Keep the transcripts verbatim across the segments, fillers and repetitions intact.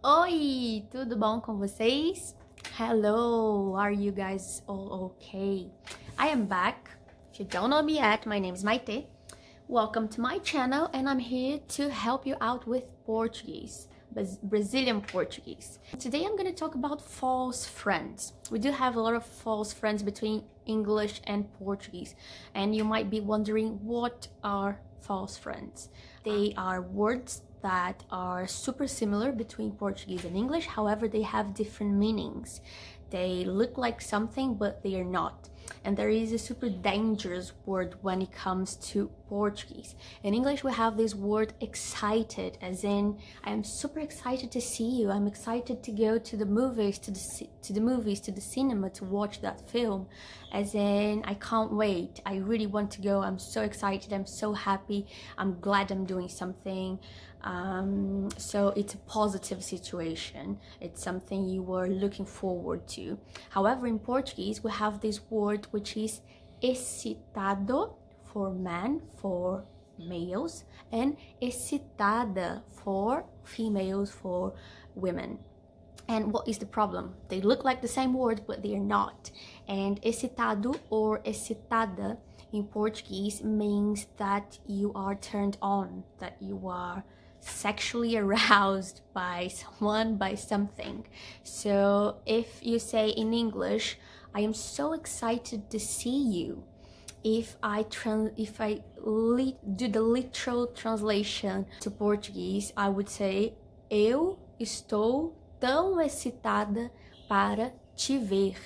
Oi, tudo bom com vocês? Hello, are you guys all okay? I am back. If you don't know me yet, my name is Maite. Welcome to my channel and I'm here to help you out with Portuguese, Brazilian Portuguese. Today I'm going to talk about false friends. We do have a lot of false friends between English and Portuguese, and you might be wondering, what are false friends? They are words that are super similar between Portuguese and English, however they have different meanings. They look like something but they are not. And there is a super dangerous word when it comes to Portuguese. In English we have this word excited, as in I am super excited to see you, I'm excited to go to the movies, to the, to the movies, to the cinema to watch that film. As in, I can't wait, I really want to go, I'm so excited, I'm so happy, I'm glad I'm doing something. Um, so it's a positive situation, it's something you were looking forward to. However, in Portuguese we have this word which is excitado for men, for males, and excitada for females, for women. And what is the problem? They look like the same word but they are not. And excitado or excitada in Portuguese means that you are turned on, that you are sexually aroused by someone, by something. So if you say in English, I am so excited to see you, if I trans if I do the literal translation to Portuguese, I would say, eu estou tão excitada para te ver.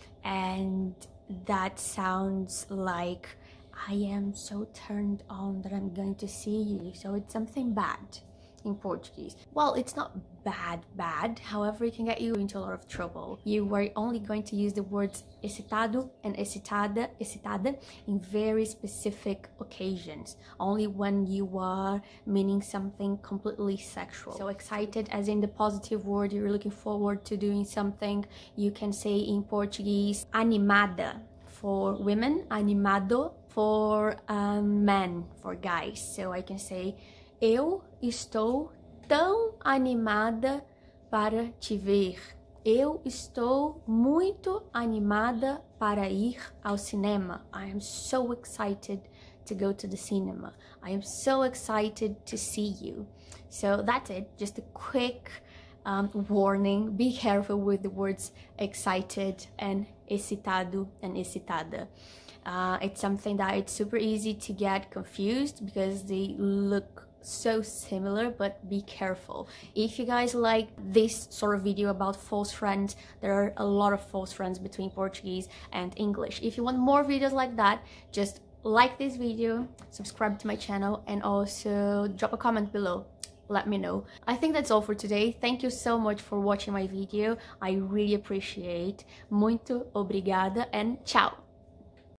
And that sounds like I am so turned on that I'm going to see you. So it's something bad in Portuguese. Well, it's not bad bad, however it can get you into a lot of trouble. You are only going to use the words excitado and excitada, excitada in very specific occasions, only when you are meaning something completely sexual. So excited as in the positive word, you're looking forward to doing something. You can say in Portuguese animada for women, animado for um, men, for guys. So I can say, eu estou tão animada para te ver. Eu estou muito animada para ir ao cinema. I am so excited to go to the cinema. I am so excited to see you. So that's it, just a quick um, warning. Be careful with the words excited and excitado and excitada. Uh, it's something that it's super easy to get confused because they look so similar, but be careful. If you guys like this sort of video about false friends, there are a lot of false friends between Portuguese and English. If you want more videos like that, just like this video, subscribe to my channel, and also drop a comment below. Let me know. I think that's all for today. Thank you so much for watching my video. I really appreciate. Muito obrigada and ciao!